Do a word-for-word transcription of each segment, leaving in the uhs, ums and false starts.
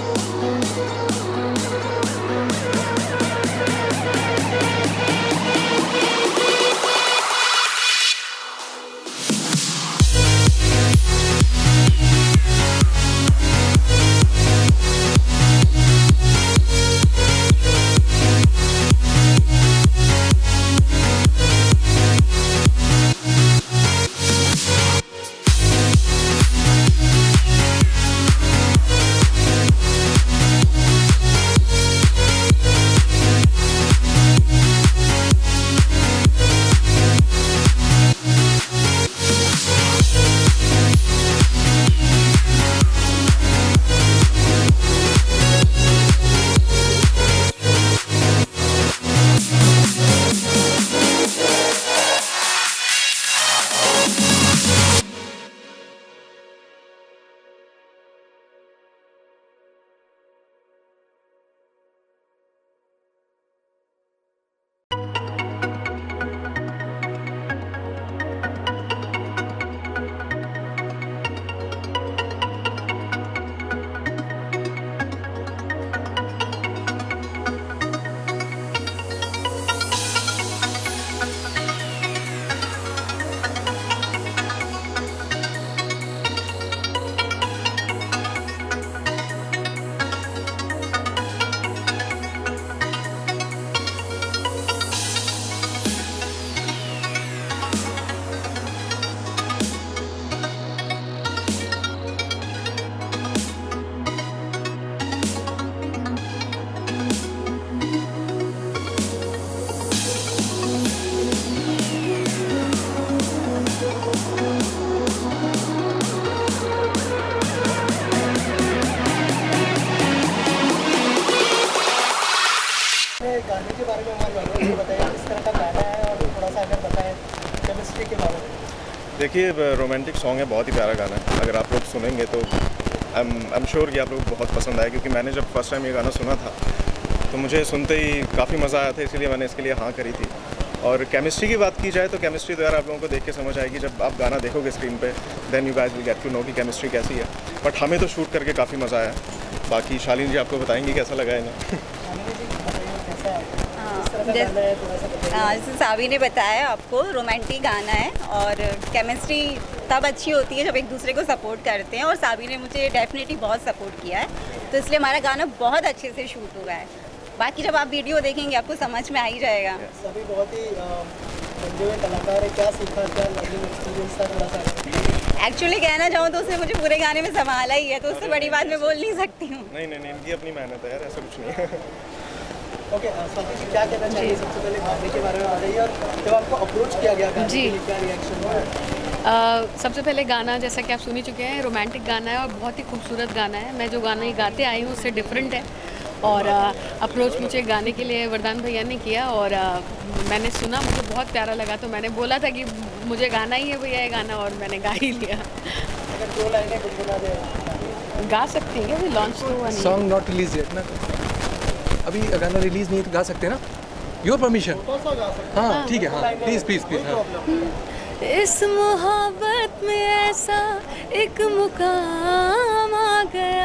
गाने के बारे में हमारे बताइए, किस तरह का गाना है और थोड़ा सा अगर बताएं केमिस्ट्री के बारे में। देखिए रोमांटिक सॉन्ग है, बहुत ही प्यारा गाना है। अगर आप लोग सुनेंगे तो आई एम श्योर कि आप लोग बहुत पसंद आए, क्योंकि मैंने जब फर्स्ट टाइम ये गाना सुना था तो मुझे सुनते ही काफ़ी मज़ा आया था, इसीलिए मैंने इसके लिए हाँ करी थी। और केमिस्ट्री की बात की जाए तो केमिस्ट्री तो यार आप लोगों को देख के समझ आएगी, जब आप गाना देखोगे स्क्रीन पे then you guys will get to know कि केमिस्ट्री कैसी है। बट हमें तो शूट करके काफ़ी मज़ा आया। बाकी शालीन जी आपको बताएंगे कैसा लगा है ना। जैसे सावी ने बताया, आपको रोमांटिक गाना है और केमिस्ट्री तब अच्छी होती है जब एक दूसरे को सपोर्ट करते हैं, और सावी ने मुझे डेफिनेटली बहुत सपोर्ट किया है, तो इसलिए हमारा गाना बहुत अच्छे से शूट हुआ है। बाकी जब आप वीडियो देखेंगे आपको समझ में आ ही जाएगा। सभी बहुत ही कलाकार है, क्या सीखा, क्या एक्सपीरियंस था थोड़ा सा? एक्चुअली कहना चाहूँ तो उसने मुझे पूरे गाने में संभाला ही है, तो उससे बड़ी बात मैं बोल नहीं सकती हूँ। नहीं नहीं नहीं इनकी अपनी मेहनत है यार, ऐसा कुछ नहीं है। ओके, स्वाति जी क्या कहना चाहिए सबसे पहले गाने के बारे में आ रही है, और जब आपको अप्रोच किया गया गाने के लिए क्या रिएक्शन हुआ? uh, सबसे पहले गाना जैसा कि आप सुन ही चुके हैं, रोमांटिक गाना है और बहुत ही खूबसूरत गाना है। मैं जो गाना ये गाते आई हूँ उससे डिफरेंट है, और अप्रोच uh, मुझे गाने के लिए वरदान भैया ने किया, और uh, मैंने सुना, मुझे बहुत प्यारा लगा, तो मैंने बोला था कि मुझे गाना ही है भैया ये गाना, और मैंने गा ही लिया। अगर दो लाइनें गुनगुना दे गा सकती हैं, अभी लॉन्च तो हुआ नहीं। सॉन्ग नॉट रिलीज येट ना, अभी गाना रिलीज नहीं तो गा सकते हैं ना, योर परमिशन? हाँ ठीक है, हाँ प्लीज़ प्लीज़ प्लीज़। हाँ। इस मोहब्बत में ऐसा एक मुकाम आ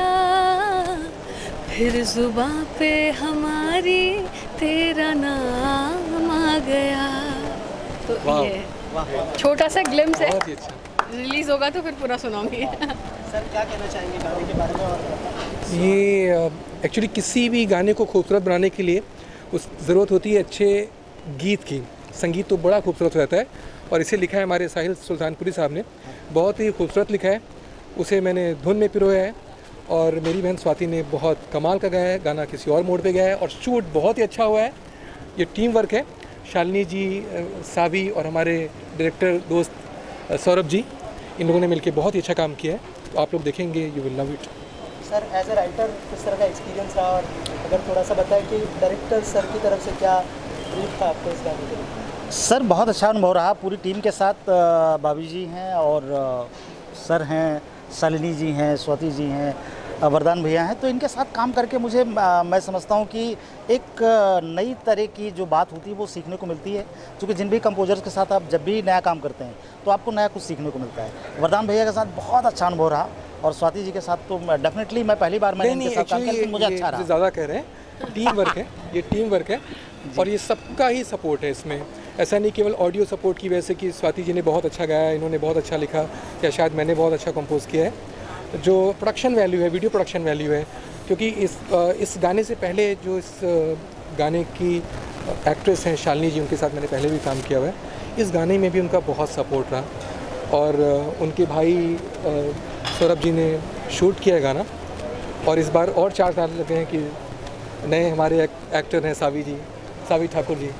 गया, फिर जुबां पे हमारी तेरा नाम आ गया। तो ये छोटा सा ग्लिम्स है, बहुत ही अच्छा। रिलीज होगा तो फिर पूरा सुनाऊंगी। सर क्या कहना चाहेंगे गाने के बारे में? और ये एक्चुअली किसी भी गाने को खूबसूरत बनाने के लिए उस ज़रूरत होती है अच्छे गीत की। संगीत तो बड़ा खूबसूरत रहता है, और इसे लिखा है हमारे साहिल सुल्तानपुरी साहब ने, बहुत ही खूबसूरत लिखा है। उसे मैंने धुन में पिरोया है, और मेरी बहन स्वाति ने बहुत कमाल का गाया है। गाना किसी और मोड पे गया है, और शूट बहुत ही अच्छा हुआ है। ये टीम वर्क है, शालिनी जी, सावी और हमारे डायरेक्टर दोस्त सौरभ जी, इन लोगों ने मिलकर बहुत ही अच्छा काम किया है। तो आप लोग देखेंगे, you will love it. Sir as a writer किस तरह का एक्सपीरियंस रहा, और अगर थोड़ा सा बताएं कि डायरेक्टर सर की तरफ से क्या ब्रीफ था आपको इस गाने के लिए? सर बहुत अच्छा अनुभव रहा, पूरी टीम के साथ भाभी जी हैं और सर हैं, शालिनी जी हैं, स्वाति जी हैं, वरदान भैया हैं, तो इनके साथ काम करके मुझे आ, मैं समझता हूँ कि एक नई तरह की जो बात होती है वो सीखने को मिलती है, क्योंकि जिन भी कंपोजर्स के साथ आप जब भी नया काम करते हैं तो आपको नया कुछ सीखने को मिलता है। वरदान भैया के साथ बहुत अच्छा अनुभव रहा और स्वाति जी के साथ तो डेफिनेटली मैं पहली बार मैंने इनके साथ काम किया, मुझे अच्छा रहा। ज़्यादा कह रहे हैं टीम वर्क है, ये टीम वर्क है और ये सबका ही सपोर्ट है इसमें। ऐसा नहीं केवल ऑडियो सपोर्ट की वजह से कि स्वाति जी ने बहुत अच्छा गाया, इन्होंने बहुत अच्छा लिखा या शायद मैंने बहुत अच्छा कंपोज किया है। जो प्रोडक्शन वैल्यू है, वीडियो प्रोडक्शन वैल्यू है, क्योंकि इस इस गाने से पहले जो इस गाने की एक्ट्रेस हैं शालिनी जी, उनके साथ मैंने पहले भी काम किया हुआ है। इस गाने में भी उनका बहुत सपोर्ट रहा और उनके भाई सौरभ जी ने शूट किया है गाना और इस बार और चार साल लगे हैं कि नए हमारे एक्टर हैं सावी जी, सावी ठाकुर जी,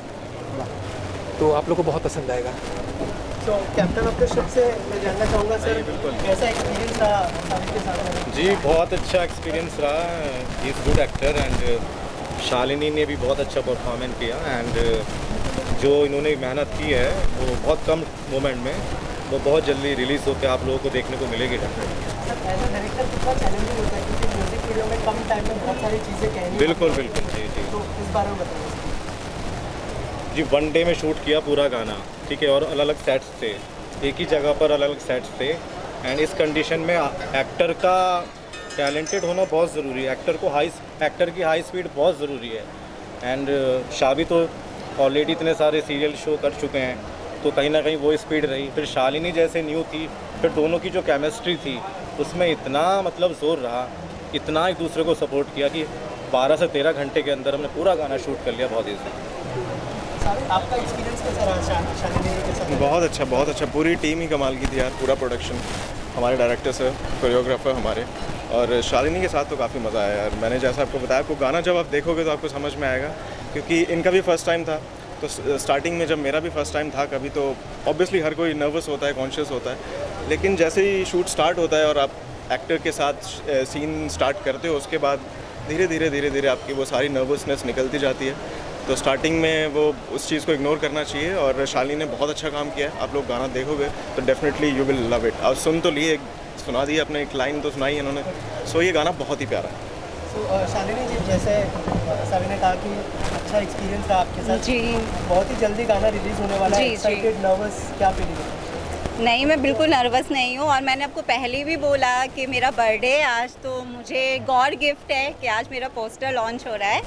तो आप लोग को बहुत पसंद आएगा। तो कैप्टन ऑफ द शिप से मैं जानना चाहूँगा सर, कैसा एक्सपीरियंस रहा सावी के साथ? जी बहुत अच्छा एक्सपीरियंस रहा, he is good actor and Shalini ने भी बहुत अच्छा परफॉर्मेंस किया एंड जो इन्होंने मेहनत की है वो बहुत कम मोमेंट में वो बहुत जल्दी रिलीज़ होकर आप लोगों को देखने को मिलेगी। डायरेक्टर कितना चैलेंजिंग होता है क्योंकि म्यूजिक वीडियो में कम टाइम में बहुत सारी चीज़ें कहनी। बिल्कुल बिल्कुल जी जी। तो इस बारे में बताइए जी। वन डे में शूट किया पूरा गाना, ठीक है, और अलग अलग सेट्स थे, एक ही जगह पर अलग अलग सेट्स थे एंड इस कंडीशन में एक्टर का टैलेंटेड होना बहुत ज़रूरी है, एक्टर को हाई एक्टर की हाई स्पीड बहुत ज़रूरी है एंड शाबी तो ऑलरेडी इतने सारे सीरियल शो कर चुके हैं तो कहीं ना कहीं वो स्पीड रही। फिर शालिनी जैसे न्यू थी, फिर दोनों की जो केमिस्ट्री थी उसमें इतना मतलब जोर रहा, इतना एक दूसरे को सपोर्ट किया कि बारह से तेरह घंटे के अंदर हमने पूरा गाना शूट कर लिया बहुत ईजी। आपका एक्सपीरियंस कैसा रहा शालिनी के साथ? बहुत अच्छा, बहुत अच्छा, पूरी टीम ही कमाल की थी यार, पूरा प्रोडक्शन, हमारे डायरेक्टर सर, कोरियोग्राफर हमारे, और शालिनी के साथ तो काफ़ी मज़ा आया यार। मैंने जैसा आपको बताया, आपको गाना जब आप देखोगे तो आपको समझ में आएगा, क्योंकि इनका भी फर्स्ट टाइम था। तो स्टार्टिंग में जब मेरा भी फर्स्ट टाइम था कभी, तो ऑब्वियसली हर कोई नर्वस होता है, कॉन्शियस होता है, लेकिन जैसे ही शूट स्टार्ट होता है और आप एक्टर के साथ सीन स्टार्ट करते हो, उसके बाद धीरे धीरे धीरे धीरे आपकी वो सारी नर्वसनेस निकलती जाती है। तो स्टार्टिंग में वो उस चीज़ को इग्नोर करना चाहिए और शालिनी ने बहुत अच्छा काम किया है। आप लोग गाना देखोगे तो definitely you will love it. और सुन तो लिए, सुना दी अपने, एक लाइन तो सुनाई इन्होंने, सो ये गाना बहुत ही प्यारा है। so, uh, शालिनी जी, जैसे सभी ने कहा कि अच्छा एक्सपीरियंस रहा आपके साथ जी, बहुत ही जल्दी गाना रिलीज़ होने वाला है, एक्साइटेड, नर्वस, क्या फीलिंग है? नहीं, मैं बिल्कुल नर्वस नहीं हूँ और मैंने आपको पहले भी बोला कि मेरा बर्थडे है आज, तो मुझे गॉड गिफ्ट है कि आज मेरा पोस्टर लॉन्च हो रहा है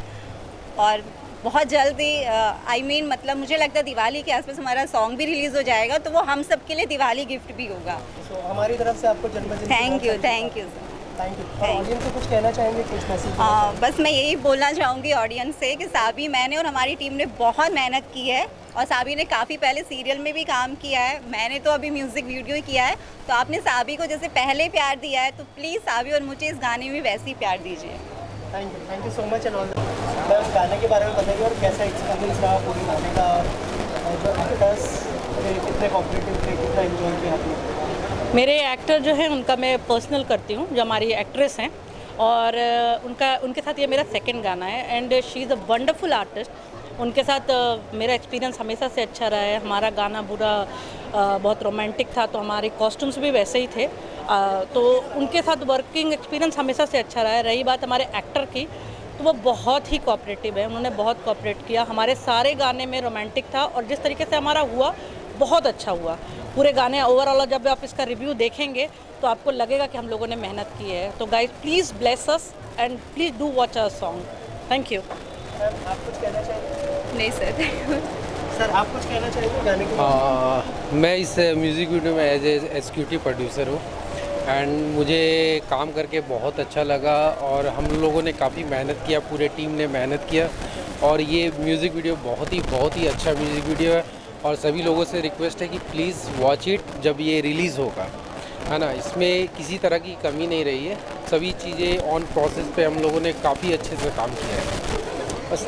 और बहुत जल्दी I uh, mean I mean, मतलब मुझे लगता है दिवाली के आसपास हमारा सॉन्ग भी रिलीज़ हो जाएगा, तो वो हम सब के लिए दिवाली गिफ्ट भी होगा। so, हमारी तरफ से आपको जन्मदिन thank you thank you thank you. और ऑडियंस को कुछ कहना चाहेंगे, कुछ मैसेज? हाँ, बस मैं यही बोलना चाहूँगी ऑडियंस से कि साबी, मैंने और हमारी टीम ने बहुत मेहनत की है और साबी ने काफ़ी पहले सीरियल में भी काम किया है, मैंने तो अभी म्यूज़िक वीडियो ही किया है, तो आपने साबी को जैसे पहले प्यार दिया है तो प्लीज़ साबी और मुझे इस गाने में वैसे ही प्यार दीजिए। Thank you thank you so much and all the best. गाने के बारे में बताइए और कैसा एक्सपीरियंस रहा पूरी गाने का, और जो एक्टर्स कितने कॉम्पिटिटिव थे, कितना एंजॉय किया आपने? मेरे एक्टर जो है उनका मैं पर्सनल करती हूँ, जो हमारी एक्ट्रेस हैं, और उनका उनके साथ ये मेरा सेकंड गाना है and she is a wonderful artist. उनके साथ मेरा एक्सपीरियंस हमेशा से अच्छा रहा है। हमारा गाना पूरा बहुत रोमांटिक था, तो हमारे कॉस्ट्यूम्स भी वैसे ही थे, तो उनके साथ वर्किंग एक्सपीरियंस हमेशा से अच्छा रहा है। रही बात हमारे एक्टर की, तो वो बहुत ही कोऑपरेटिव है, उन्होंने बहुत कोऑपरेट किया। हमारे सारे गाने में रोमांटिक था और जिस तरीके से हमारा हुआ बहुत अच्छा हुआ पूरे गाने। ओवरऑल जब आप इसका रिव्यू देखेंगे तो आपको लगेगा कि हम लोगों ने मेहनत की है। तो guys please bless us and please do watch our song. Thank you. आप कुछ कहना चाहेंगे? नहीं सर। सर आप कुछ कहना चाहेंगे गाने के बारे में? मैं इस म्यूज़िक वीडियो में एज ए एग्जीक्यूटिव प्रोड्यूसर हूँ एंड मुझे काम करके बहुत अच्छा लगा और हम लोगों ने काफ़ी मेहनत किया, पूरे टीम ने मेहनत किया और ये म्यूज़िक वीडियो बहुत ही बहुत ही अच्छा म्यूज़िक वीडियो है और सभी लोगों से रिक्वेस्ट है कि प्लीज़ वॉच इट जब ये रिलीज़ होगा, है ना। इसमें किसी तरह की कमी नहीं रही है, सभी चीज़ें ऑन प्रोसेस पे हम लोगों ने काफ़ी अच्छे से काम किया है। बस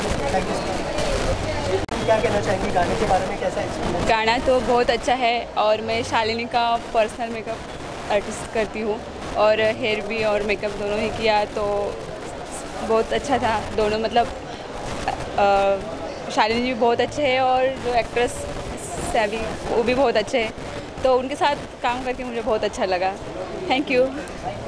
क्या कहना चाहेंगे गाने के बारे में, कैसा एक्सपीरियंस? गाना तो बहुत अच्छा है और मैं शालिनी का पर्सनल मेकअप आर्टिस्ट करती हूँ और हेयर भी और मेकअप दोनों ही किया, तो बहुत अच्छा था दोनों। मतलब शालिनी जी बहुत अच्छे हैं और जो एक्ट्रेस सैवी वो भी बहुत अच्छे हैं, तो उनके साथ काम करके मुझे बहुत अच्छा लगा। Thank you.